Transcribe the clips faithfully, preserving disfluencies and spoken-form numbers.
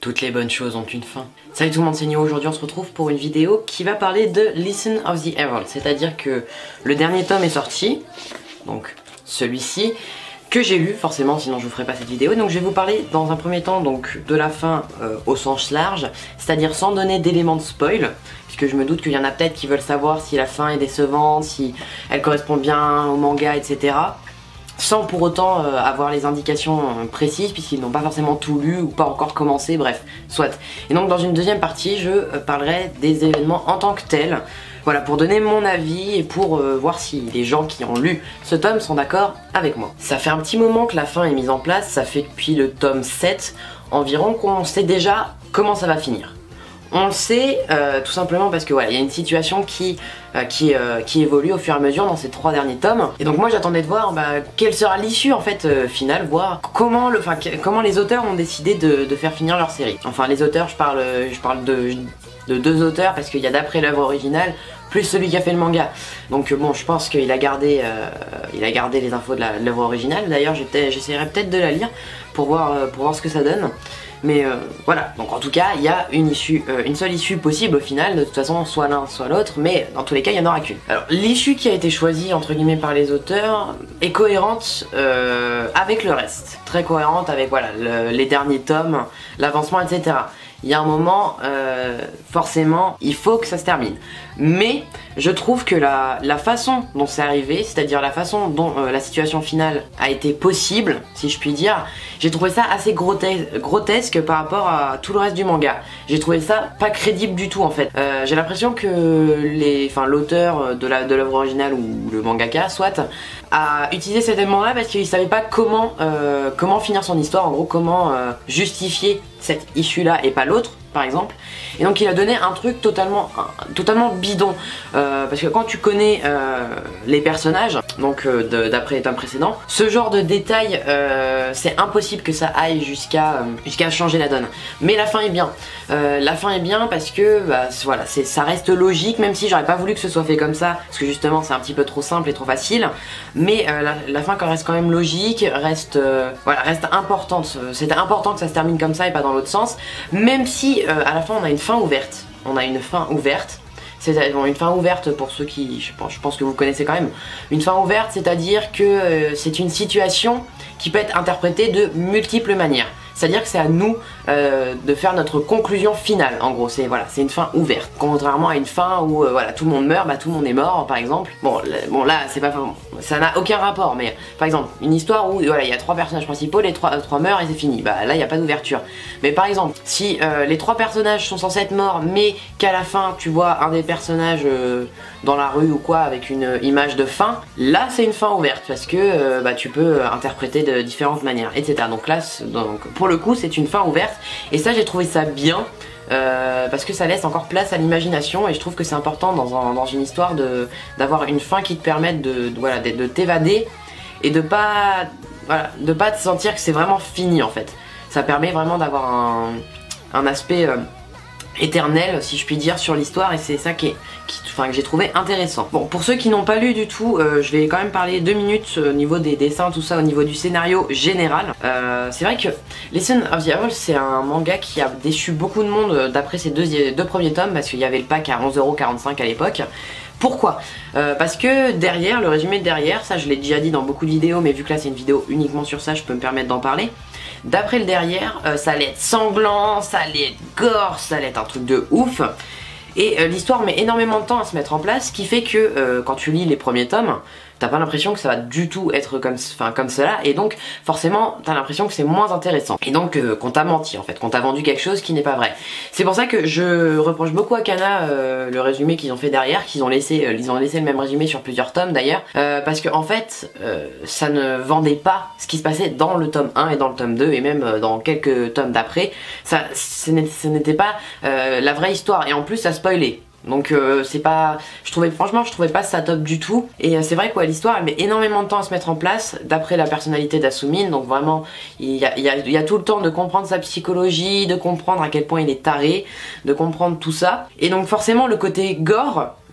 Toutes les bonnes choses ont une fin. Salut tout le monde, c'est Nio. Aujourd'hui on se retrouve pour une vidéo qui va parler de Listen of the Herald. C'est-à-dire que le dernier tome est sorti, donc celui-ci, que j'ai lu forcément, sinon je vous ferai pas cette vidéo. Donc je vais vous parler dans un premier temps donc de la fin euh, au sens large, c'est-à-dire sans donner d'éléments de spoil, puisque je me doute qu'il y en a peut-être qui veulent savoir si la fin est décevante, si elle correspond bien au manga, et cetera. Sans pour autant euh, avoir les indications euh, précises, puisqu'ils n'ont pas forcément tout lu ou pas encore commencé, bref, soit. Et donc dans une deuxième partie, je euh, parlerai des événements en tant que tels, voilà, pour donner mon avis et pour euh, voir si les gens qui ont lu ce tome sont d'accord avec moi. Ça fait un petit moment que la fin est mise en place, ça fait depuis le tome sept environ qu'on sait déjà comment ça va finir. On le sait euh, tout simplement parce que voilà, il y a une situation qui, euh, qui, euh, qui évolue au fur et à mesure dans ces trois derniers tomes. Et donc moi j'attendais de voir bah, quelle sera l'issue en fait euh, finale, voir comment, le, comment les auteurs ont décidé de, de faire finir leur série. Enfin les auteurs, je parle, je parle de, de deux auteurs parce qu'il y a d'après l'œuvre originale plus celui qui a fait le manga. Donc bon, je pense qu'il a gardé, euh, il a gardé les infos de l'œuvre originale. D'ailleurs j'essaierai peut-être de la lire pour voir, euh, pour voir ce que ça donne. Mais euh, voilà, donc en tout cas, il y a une issue, euh, une seule issue possible au final, de toute façon, soit l'un, soit l'autre, mais dans tous les cas, il n'y en aura qu'une. Alors, l'issue qui a été choisie, entre guillemets, par les auteurs, est cohérente euh, avec le reste. Très cohérente avec, voilà, le, les derniers tomes, l'avancement, et cetera. Il y a un moment, euh, forcément, il faut que ça se termine. Mais je trouve que la, la façon dont c'est arrivé, c'est-à-dire la façon dont euh, la situation finale a été possible, si je puis dire, j'ai trouvé ça assez grotesque, grotesque par rapport à tout le reste du manga. J'ai trouvé ça pas crédible du tout en fait. Euh, j'ai l'impression que les, enfin, l'auteur de la, de l'œuvre originale ou le mangaka, soit, a utilisé cet élément-là parce qu'il savait pas comment, euh, comment finir son histoire, en gros comment euh, justifier cette issue-là et pas l'autre, par exemple. Et donc il a donné un truc totalement, un, totalement bidon. Euh, parce que quand tu connais euh, les personnages, donc euh, d'après les tomes précédents, ce genre de détails, euh, c'est impossible que ça aille jusqu'à euh, jusqu'à changer la donne. Mais la fin est bien. Euh, la fin est bien parce que bah, voilà, ça reste logique, même si j'aurais pas voulu que ce soit fait comme ça, parce que justement c'est un petit peu trop simple et trop facile. Mais euh, la, la fin reste quand même logique, reste, euh, voilà, reste importante. C'était important que ça se termine comme ça et pas dans l'autre sens. Même si euh, à la fin on a une fin ouverte. On a une fin ouverte. C'est bon, une fin ouverte pour ceux qui, je pense, je pense que vous connaissez quand même. Une fin ouverte, c'est-à-dire que euh, c'est une situation qui peut être interprétée de multiples manières. C'est-à-dire que c'est à nous euh, de faire notre conclusion finale, en gros, c'est voilà, c'est une fin ouverte. Contrairement à une fin où euh, voilà, tout le monde meurt, bah tout le monde est mort, par exemple. Bon, le, bon là, c'est pas bon, ça n'a aucun rapport, mais par exemple, une histoire où voilà, il y a trois personnages principaux, les trois, euh, trois meurent et c'est fini. Bah là, il n'y a pas d'ouverture. Mais par exemple, si euh, les trois personnages sont censés être morts, mais qu'à la fin, tu vois un des personnages euh, dans la rue ou quoi, avec une image de fin, là, c'est une fin ouverte, parce que euh, bah, tu peux interpréter de différentes manières, et cetera. Donc là, donc, pour le coup, c'est une fin ouverte, et ça, j'ai trouvé ça bien. Euh, parce que ça laisse encore place à l'imagination et je trouve que c'est important dans, un, dans une histoire d'avoir une fin qui te permette de, de, voilà, de, de t'évader et de pas, voilà, de pas te sentir que c'est vraiment fini en fait. Ça permet vraiment d'avoir un, un aspect euh, éternel, si je puis dire, sur l'histoire et c'est ça qui est, qui, enfin, que j'ai trouvé intéressant. Bon, pour ceux qui n'ont pas lu du tout, euh, je vais quand même parler deux minutes au niveau des dessins, tout ça, au niveau du scénario général. Euh, c'est vrai que Listen of the Herald, c'est un manga qui a déçu beaucoup de monde d'après ces deux, deux premiers tomes, parce qu'il y avait le pack à onze euros quarante-cinq à l'époque. Pourquoi euh, Parce que derrière, le résumé de derrière, ça je l'ai déjà dit dans beaucoup de vidéos, mais vu que là c'est une vidéo uniquement sur ça, je peux me permettre d'en parler. D'après le derrière, euh, ça allait être sanglant, ça allait être gore, ça allait être un truc de ouf. Et euh, l'histoire met énormément de temps à se mettre en place, ce qui fait que euh, quand tu lis les premiers tomes, t'as pas l'impression que ça va du tout être comme, enfin, comme cela, et donc forcément t'as l'impression que c'est moins intéressant. Et donc euh, qu'on t'a menti en fait, qu'on t'a vendu quelque chose qui n'est pas vrai. C'est pour ça que je reproche beaucoup à Kana euh, le résumé qu'ils ont fait derrière, qu'ils ont laissé, euh, ils ont laissé le même résumé sur plusieurs tomes d'ailleurs, euh, parce que en fait euh, ça ne vendait pas ce qui se passait dans le tome un et dans le tome deux, et même euh, dans quelques tomes d'après. Ça, ce n'était pas euh, la vraie histoire, et en plus ça spoilait. Donc euh, c'est pas, je trouvais franchement je trouvais pas ça top du tout. Et euh, c'est vrai que ouais, l'histoire elle met énormément de temps à se mettre en place d'après la personnalité d'Asumine. Donc vraiment il y a, il y, a, il y a tout le temps de comprendre sa psychologie, de comprendre à quel point il est taré, de comprendre tout ça. Et donc forcément le côté gore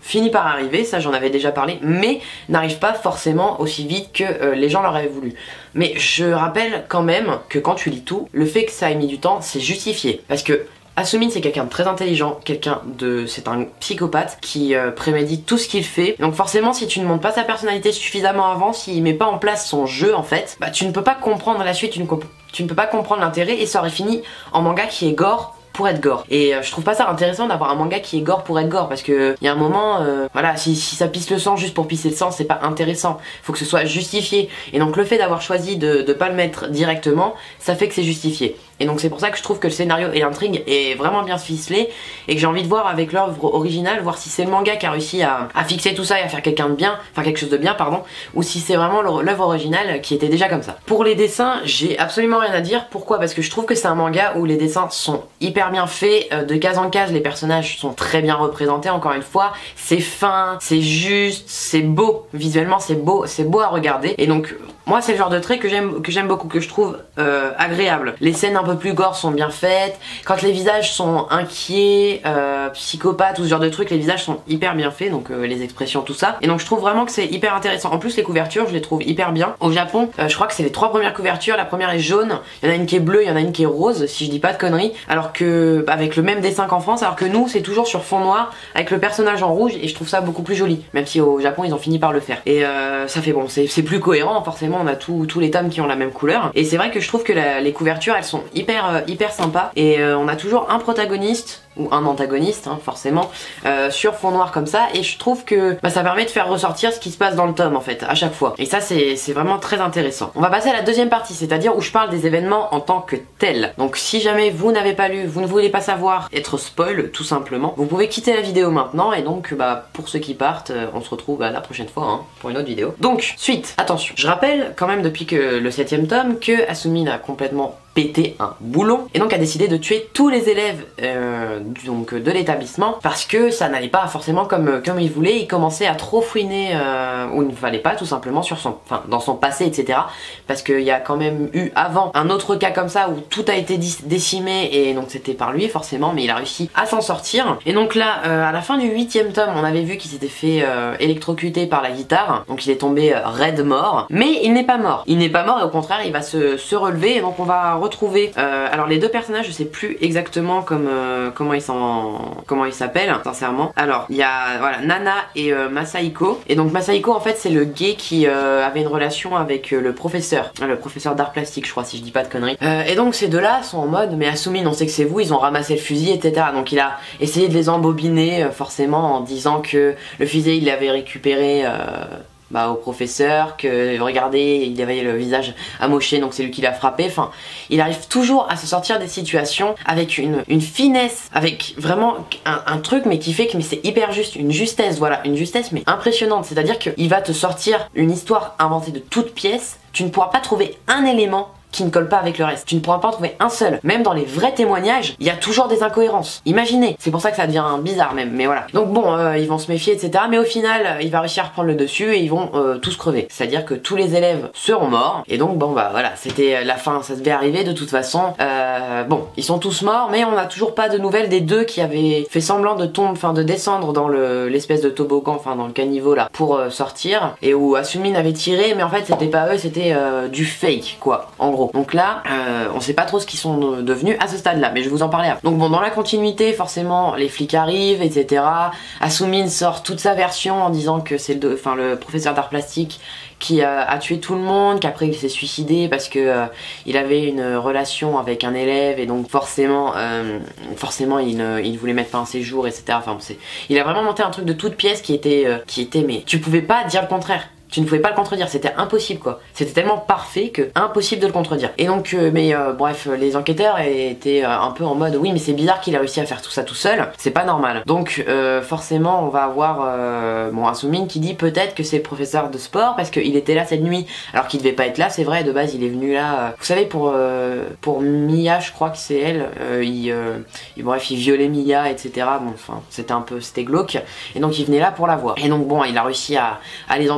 finit par arriver, ça j'en avais déjà parlé, mais n'arrive pas forcément aussi vite que euh, les gens l'auraient voulu. Mais je rappelle quand même que quand tu lis tout, le fait que ça ait mis du temps, c'est justifié. Parce que Asumine c'est quelqu'un de très intelligent, quelqu'un de... c'est un psychopathe qui euh, prémédite tout ce qu'il fait. Donc forcément si tu ne montres pas sa personnalité suffisamment avant, s'il met pas en place son jeu en fait, bah tu ne peux pas comprendre la suite, tu ne, tu ne peux pas comprendre l'intérêt et ça aurait fini en manga qui est gore pour être gore. Et euh, je trouve pas ça intéressant d'avoir un manga qui est gore pour être gore, parce que il y a un moment, euh, voilà, si, si ça pisse le sang juste pour pisser le sang, c'est pas intéressant. Faut que ce soit justifié. Et donc le fait d'avoir choisi de, de pas le mettre directement, ça fait que c'est justifié. Et donc c'est pour ça que je trouve que le scénario et l'intrigue est vraiment bien ficelé et que j'ai envie de voir avec l'œuvre originale, voir si c'est le manga qui a réussi à, à fixer tout ça et à faire quelqu'un de bien, enfin quelque chose de bien pardon, ou si c'est vraiment l'œuvre originale qui était déjà comme ça. Pour les dessins, j'ai absolument rien à dire. Pourquoi? Parce que je trouve que c'est un manga où les dessins sont hyper bien faits, euh, de case en case, les personnages sont très bien représentés, encore une fois, c'est fin, c'est juste, c'est beau, visuellement c'est beau, c'est beau à regarder. Et donc moi c'est le genre de trait que j'aime que j'aime beaucoup, que je trouve euh, agréable. Les scènes un peu plus gore sont bien faites, quand les visages sont inquiets, euh, psychopathes ou ce genre de trucs, les visages sont hyper bien faits, donc euh, les expressions, tout ça. Et donc je trouve vraiment que c'est hyper intéressant. En plus les couvertures je les trouve hyper bien. Au Japon, euh, je crois que c'est les trois premières couvertures, la première est jaune, il y en a une qui est bleue, il y en a une qui est rose, si je dis pas de conneries, alors que bah, avec le même dessin qu'en France, alors que nous c'est toujours sur fond noir avec le personnage en rouge et je trouve ça beaucoup plus joli, même si au Japon ils ont fini par le faire. Et euh, ça fait bon, c'est plus cohérent, forcément on a tous les tomes qui ont la même couleur. Et c'est vrai que je trouve que la, les couvertures elles sont hyper, euh, hyper sympas et euh, on a toujours un protagoniste ou un antagoniste hein, forcément euh, sur fond noir comme ça, et je trouve que bah, ça permet de faire ressortir ce qui se passe dans le tome en fait à chaque fois, et ça c'est vraiment très intéressant. On va passer à la deuxième partie, c'est à dire où je parle des événements en tant que tels. Donc si jamais vous n'avez pas lu, vous ne voulez pas savoir, être spoil tout simplement, vous pouvez quitter la vidéo maintenant, et donc bah, pour ceux qui partent, euh, on se retrouve bah, la prochaine fois hein, pour une autre vidéo. Donc suite, attention, je rappelle quand même depuis que le septième tome que Asumine a complètement pété un boulon et donc a décidé de tuer tous les élèves euh, donc de l'établissement parce que ça n'allait pas forcément comme, comme il voulait. Il commençait à trop fouiner euh, où il ne fallait pas, tout simplement sur son, enfin, dans son passé, etc. Parce qu'il y a quand même eu avant un autre cas comme ça où tout a été décimé et donc c'était par lui forcément, mais il a réussi à s'en sortir. Et donc là euh, à la fin du huitième tome on avait vu qu'il s'était fait euh, électrocuter par la guitare, donc il est tombé euh, raide mort, mais il n'est pas mort. Il n'est pas mort et au contraire il va se, se relever, et donc on va retrouver euh, alors les deux personnages, je sais plus exactement comme, euh, comment ils s'en comment ils s'appellent sincèrement. Alors il y a voilà Nana et euh, Masahiko, et donc Masahiko en fait c'est le gay qui euh, avait une relation avec euh, le professeur le professeur d'art plastique je crois, si je dis pas de conneries, euh, et donc ces deux là sont en mode mais Asumine on sait que c'est vous, ils ont ramassé le fusil, etc. Donc il a essayé de les embobiner euh, forcément en disant que le fusil il l'avait récupéré euh, Bah, au professeur, que regardez il avait le visage amoché donc c'est lui qui l'a frappé. Enfin il arrive toujours à se sortir des situations avec une, une finesse, avec vraiment un, un truc mais qui fait que c'est hyper juste, une justesse, voilà, une justesse mais impressionnante. C'est à dire qu'il va te sortir une histoire inventée de toutes pièces, tu ne pourras pas trouver un élément qui ne colle pas avec le reste. Tu ne pourras pas en trouver un seul. Même dans les vrais témoignages, il y a toujours des incohérences. Imaginez, c'est pour ça que ça devient bizarre même, mais voilà. Donc bon, euh, ils vont se méfier, et cetera. Mais au final, il va réussir à reprendre le dessus et ils vont euh, tous crever. C'est-à-dire que tous les élèves seront morts. Et donc bon bah voilà, c'était la fin, ça devait arriver de toute façon. Euh, bon, ils sont tous morts, mais on n'a toujours pas de nouvelles des deux qui avaient fait semblant de tomber, enfin de descendre dans l'espèce le, de toboggan, enfin dans le caniveau là, pour euh, sortir. Et où Asumine avait tiré, mais en fait c'était pas eux, c'était euh, du fake quoi, en gros. Donc là, euh, on sait pas trop ce qu'ils sont devenus à ce stade-là, mais je vais vous en parler après. Donc bon, dans la continuité, forcément, les flics arrivent, et cetera. Asumine sort toute sa version en disant que c'est le, enfin, le professeur d'art plastique qui a, a tué tout le monde, qu'après il s'est suicidé parce que euh, il avait une relation avec un élève et donc forcément, euh, forcément il, euh, il voulait mettre fin à ses jours, et cetera. Enfin, c'est, il a vraiment monté un truc de toute pièce qui était, euh, qui était, mais tu pouvais pas dire le contraire. Tu ne pouvais pas le contredire, c'était impossible quoi. C'était tellement parfait que impossible de le contredire. Et donc, euh, mais euh, bref, les enquêteurs étaient euh, un peu en mode oui mais c'est bizarre qu'il a réussi à faire tout ça tout seul, c'est pas normal. Donc euh, forcément on va avoir euh, bon Asumine qui dit peut-être que c'est le professeur de sport parce qu'il était là cette nuit alors qu'il devait pas être là, c'est vrai, de base il est venu là, euh, vous savez pour, euh, pour Mia je crois que c'est elle, euh, il, euh, il, bref il violait Mia etc. Bon enfin c'était un peu, c'était glauque, et donc il venait là pour la voir. Et donc bon il a réussi à, à les embobiner un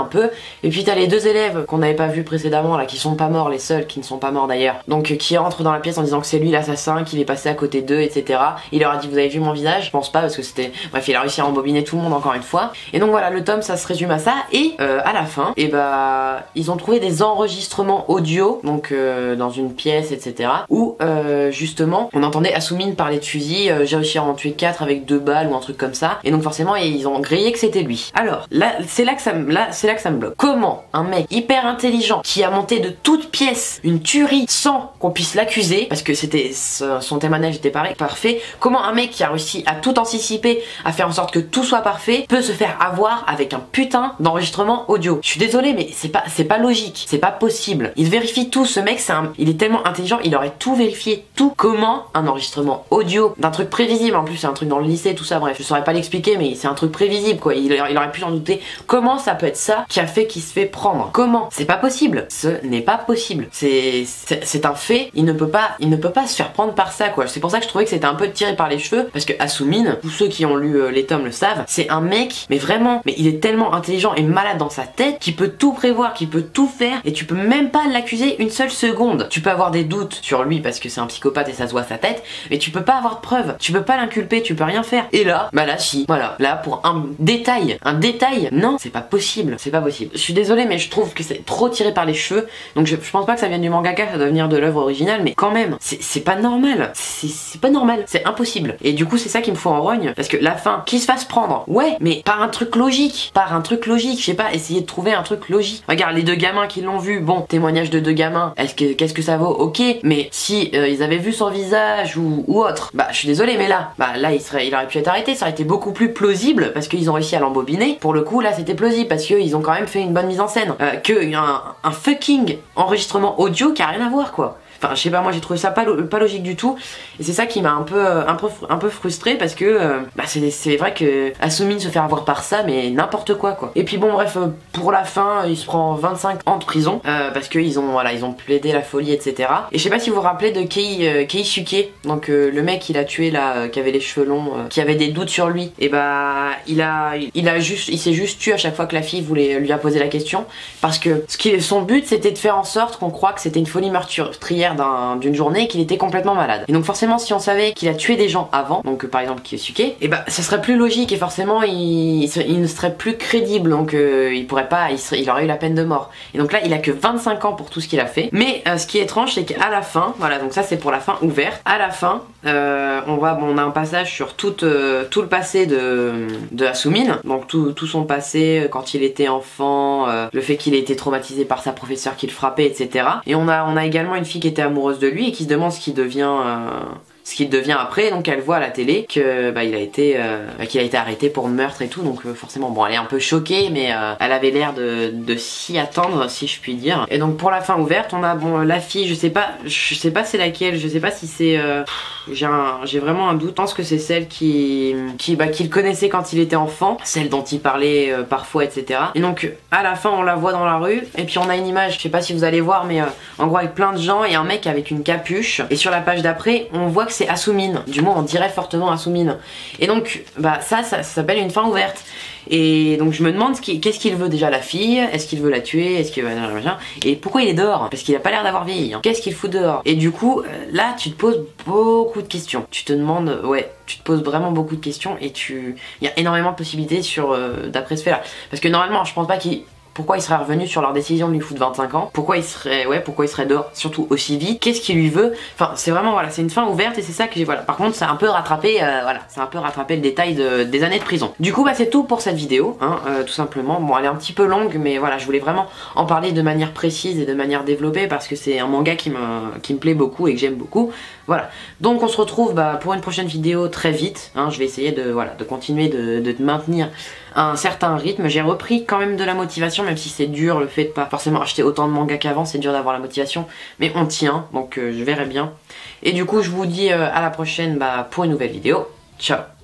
un peu. Et puis t'as les deux élèves qu'on n'avait pas vus précédemment là, qui sont pas morts, les seuls qui ne sont pas morts d'ailleurs, donc euh, qui entrent dans la pièce en disant que c'est lui l'assassin, qu'il est passé à côté d'eux, etc. Il leur a dit vous avez vu mon visage? Je pense pas parce que c'était... Bref, il a réussi à embobiner tout le monde encore une fois. Et donc voilà, le tome ça se résume à ça. Et euh, à la fin, et bah ils ont trouvé des enregistrements audio, donc euh, dans une pièce, etc. Où euh, justement on entendait Asumine parler de fusil, euh, j'ai réussi à en tuer quatre avec deux balles ou un truc comme ça. Et donc forcément ils ont grillé que c'était lui. Alors là c'est là que ça me là c'est là que ça me bloque. Comment un mec hyper intelligent qui a monté de toute pièce une tuerie sans qu'on puisse l'accuser, parce que c'était son témoignage était pareil, parfait, comment un mec qui a réussi à tout anticiper, à faire en sorte que tout soit parfait, peut se faire avoir avec un putain d'enregistrement audio? Je suis désolée mais c'est pas c'est pas logique, c'est pas possible. Il vérifie tout, ce mec c'est un, il est tellement intelligent, il aurait tout vérifié, tout. Comment un enregistrement audio d'un truc prévisible, en plus c'est un truc dans le lycée, tout ça, bref, je saurais pas l'expliquer mais c'est un truc prévisible quoi, il, il aurait pu s'en douter. Comment ça peut être ça qui a fait qu'il se fait prendre? Comment? C'est pas possible, ce n'est pas possible. C'est c'est un fait, il ne peut pas il ne peut pas se faire prendre par ça quoi. C'est pour ça que je trouvais que c'était un peu tiré par les cheveux, parce que Asumine, tous ceux qui ont lu euh, les tomes le savent, c'est un mec, mais vraiment, mais il est tellement intelligent et malade dans sa tête qu'il peut tout prévoir, qu'il peut tout faire, et tu peux même pas l'accuser une seule seconde. Tu peux avoir des doutes sur lui parce que c'est un psychopathe et ça se voit à sa tête, mais tu peux pas avoir de preuves, tu peux pas l'inculper, tu peux rien faire. Et là, bah là si, voilà, là pour un détail, un détail, non, c'est pas possible, c'est pas possible. Je suis désolée mais je trouve que c'est trop tiré par les cheveux, donc je, je pense pas que ça vienne du mangaka, ça doit venir de l'œuvre originale, mais quand même, c'est pas normal, c'est pas normal, c'est impossible. Et du coup c'est ça qui me fout en rogne, parce que la fin, qu'il se fasse prendre, ouais, mais par un truc logique, par un truc logique, je sais pas, essayer de trouver un truc logique. Regarde les deux gamins qui l'ont vu, bon, témoignage de deux gamins, est-ce que qu'est-ce que ça vaut? Ok, mais si euh, ils avaient vu son visage ou, ou autre, bah je suis désolée mais là, bah là il serait, il aurait pu être arrêté, ça aurait été beaucoup plus plausible parce qu'ils ont réussi à l'embobiner. Pour le coup là c'était plausible parce qu'ils ont quand même fait une bonne mise en scène, euh, que un, un fucking enregistrement audio qui a rien à voir quoi. Enfin, je sais pas, moi j'ai trouvé ça pas, lo pas logique du tout. Et c'est ça qui m'a un peu, un peu, un peu frustré parce que euh, bah c'est vrai que Asumine se fait avoir par ça, mais n'importe quoi quoi. Et puis bon, bref, euh, pour la fin, il se prend vingt-cinq ans de prison euh, parce qu'ils ont, voilà, ils ont plaidé la folie, et cetera. Et je sais pas si vous vous rappelez de Kei, euh, Keisuke, donc euh, le mec il a tué là, euh, qui avait les cheveux longs, euh, qui avait des doutes sur lui. Et bah, il a, il a juste, il s'est juste tué à chaque fois que la fille voulait lui a posé la question parce que ce qui, son but c'était de faire en sorte qu'on croit que c'était une folie meurtrière d'une journée et qu'il était complètement malade. Et donc forcément si on savait qu'il a tué des gens avant, donc euh, par exemple Keisuke, et bah ça serait plus logique et forcément il, il, il ne serait plus crédible, donc euh, il pourrait pas, il, serait, il aurait eu la peine de mort. Et donc là il a que vingt-cinq ans pour tout ce qu'il a fait. Mais euh, ce qui est étrange c'est qu'à la fin, voilà, donc ça c'est pour la fin ouverte, à la fin euh, on voit, bon, on a un passage sur tout, euh, tout le passé de, de Asumine, donc tout, tout son passé quand il était enfant, euh, le fait qu'il ait été traumatisé par sa professeure qui le frappait, et cetera. Et on a, on a également une fille qui était amoureuse de lui et qui se demande ce qu'il devient euh, ce qu'il devient après, donc elle voit à la télé que bah, il a été euh, qu'il a été arrêté pour meurtre et tout, donc euh, forcément bon elle est un peu choquée mais euh, elle avait l'air de, de s'y attendre si je puis dire. Et donc pour la fin ouverte on a bon la fille, je sais pas je sais pas c'est laquelle, je sais pas si c'est euh, j'ai j'ai vraiment un doute, je pense que c'est celle qui qui bah, qu'il connaissait quand il était enfant, celle dont il parlait euh, parfois, etc. Et donc à la fin on la voit dans la rue et puis on a une image, je sais pas si vous allez voir mais euh, en gros avec plein de gens et un mec avec une capuche, et sur la page d'après on voit que c'est Asumine, du moins on dirait fortement Asumine. Et donc bah ça, ça, ça s'appelle une fin ouverte. Et donc je me demande qu'est-ce qu'il veut déjà la fille, est-ce qu'il veut la tuer, est-ce qu'il veut... Et pourquoi il est dehors? Parce qu'il a pas l'air d'avoir vieilli, hein. Qu'est-ce qu'il fout dehors? Et du coup, là tu te poses beaucoup de questions. Tu te demandes, ouais, tu te poses vraiment beaucoup de questions et tu... Il y a énormément de possibilités sur euh, d'après ce fait là. Parce que normalement je pense pas qu'il... Pourquoi il serait revenu sur leur décision de lui foutre vingt-cinq ans? Pourquoi il serait, ouais, pourquoi il serait dehors, surtout aussi vite? Qu'est-ce qu'il lui veut? Enfin, c'est vraiment, voilà, c'est une fin ouverte et c'est ça que j'ai, voilà. Par contre, ça a un peu rattrapé, euh, voilà, ça a un peu rattrapé le détail de, des années de prison. Du coup, bah, c'est tout pour cette vidéo, hein, euh, tout simplement. Bon, elle est un petit peu longue, mais voilà, je voulais vraiment en parler de manière précise et de manière développée parce que c'est un manga qui me, qui me plaît beaucoup et que j'aime beaucoup. Voilà. Donc, on se retrouve, bah, pour une prochaine vidéo très vite, hein. Je vais essayer de, voilà, de continuer de, de maintenir un certain rythme. J'ai repris quand même de la motivation, même si c'est dur le fait de pas forcément acheter autant de mangas qu'avant, c'est dur d'avoir la motivation, mais on tient, donc euh, je verrai bien. Et du coup je vous dis euh, à la prochaine bah, pour une nouvelle vidéo. Ciao.